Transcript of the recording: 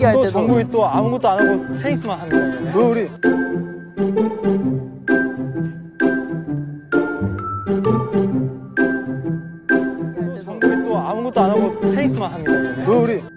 걷기 할 또 때도. 정국이 또 아무것도 안 하고 테니스만 합니다. 또 우리 정국이 또 아무것도 안 하고 테니스만 합니다. 또 우리